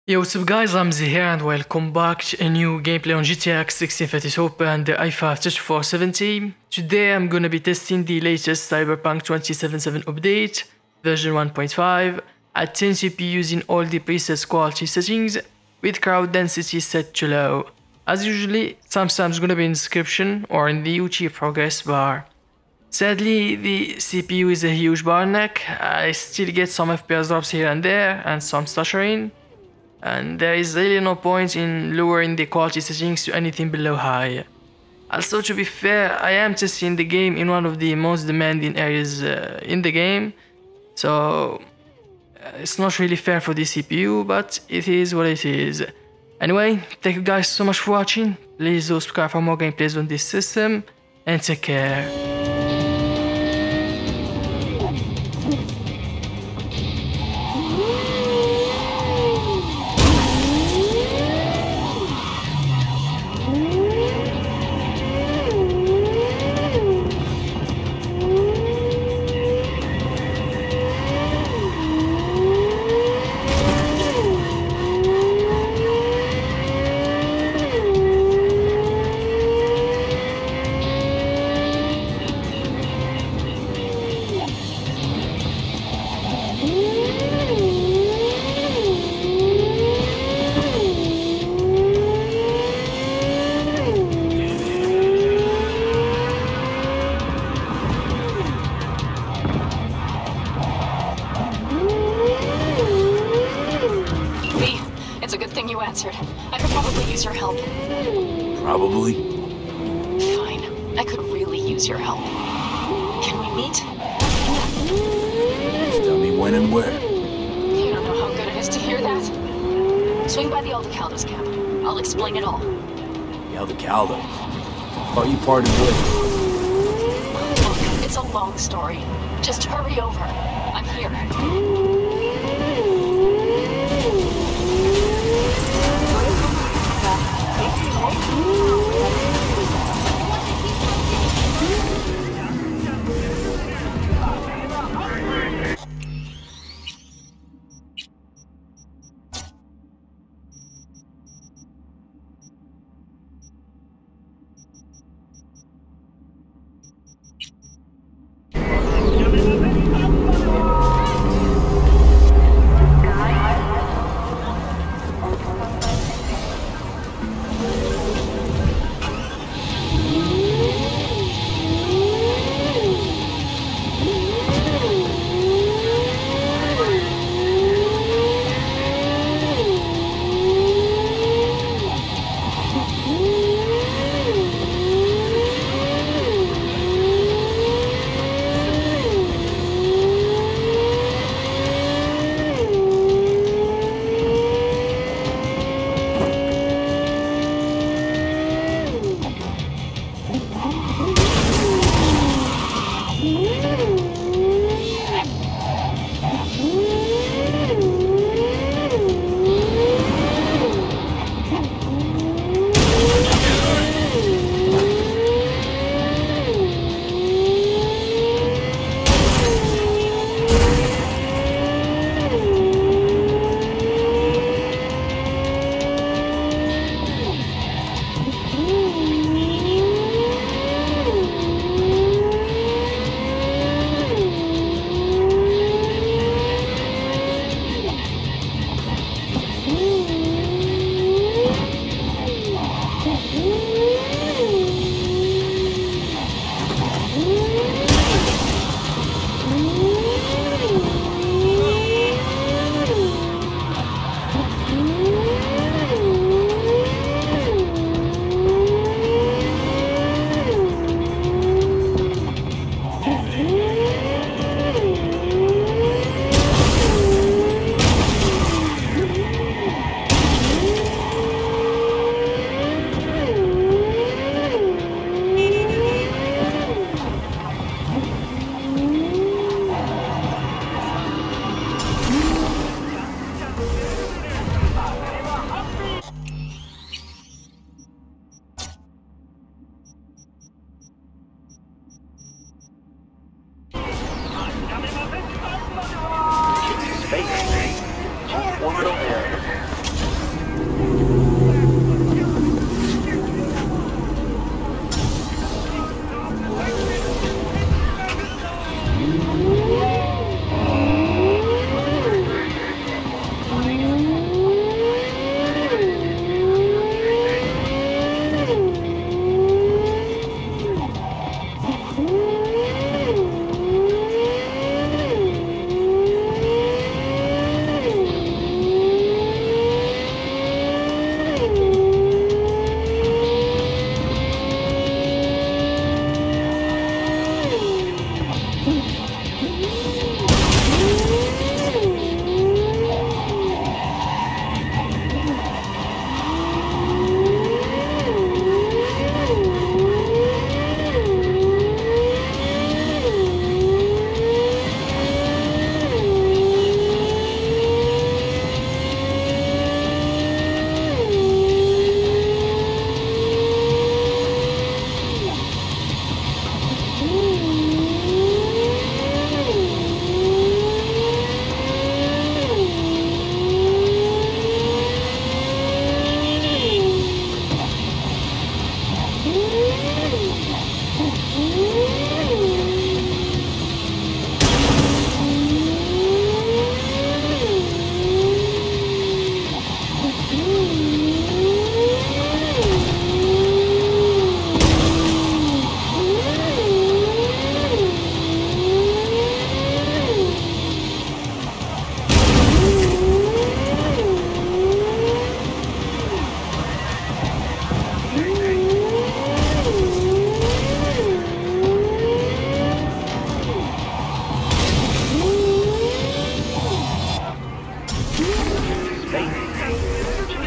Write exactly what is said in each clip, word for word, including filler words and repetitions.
Yo, what's up guys, I'm Z here and welcome back to a new gameplay on G T X sixteen thirty-two and the i five thirty-four seventy. Today I'm gonna be testing the latest Cyberpunk twenty seventy-seven update, version one point five, at ten C P U using all the preset quality settings, with crowd density set to low. As usually, timestamp's gonna be in the description or in the YouTube progress bar. Sadly, the C P U is a huge bottleneck. I still get some F P S drops here and there and some stuttering. And there is really no point in lowering the quality settings to anything below high. Also, to be fair, I am testing the game in one of the most demanding areas uh, in the game, so uh, it's not really fair for the C P U, but it is what it is. Anyway, thank you guys so much for watching. Please do subscribe for more gameplays on this system, and take care. It's a good thing you answered. I could probably use your help. Probably? Fine. I could really use your help. Can we meet? Just tell me when and where. You don't know how good it is to hear that. Swing by the Aldecaldos camp. I'll explain it all. The Aldecaldos? I thought you parted ways. Look, it's a long story. Just hurry over. I'm here.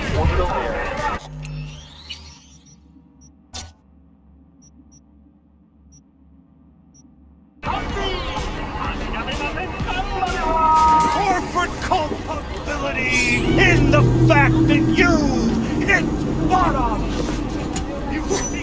Corporate culpability in the fact that you hit bottom! You think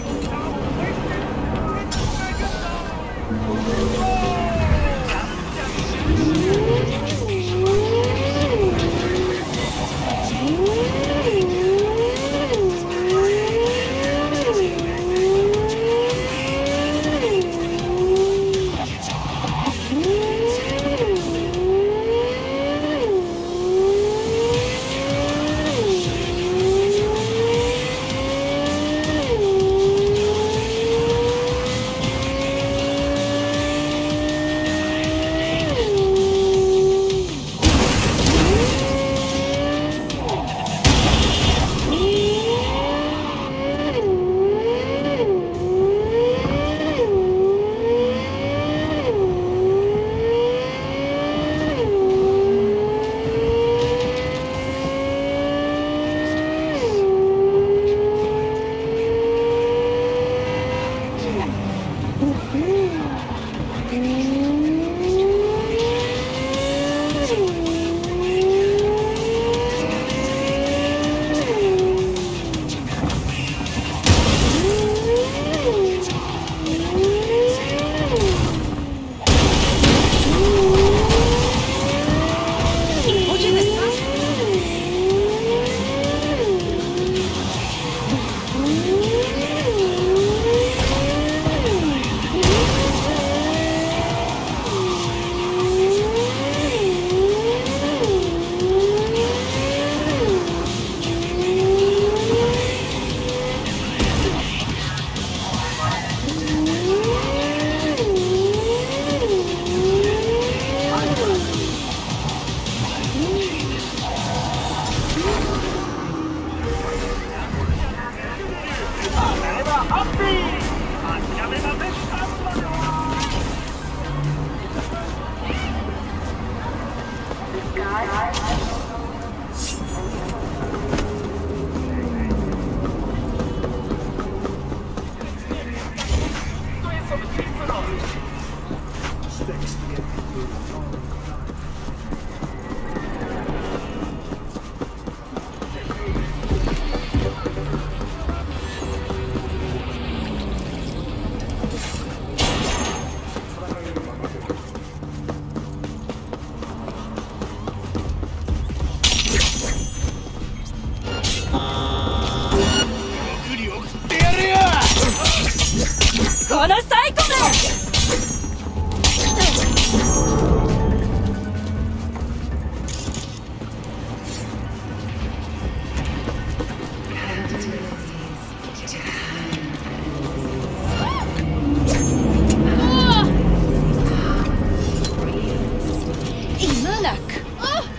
Imanak!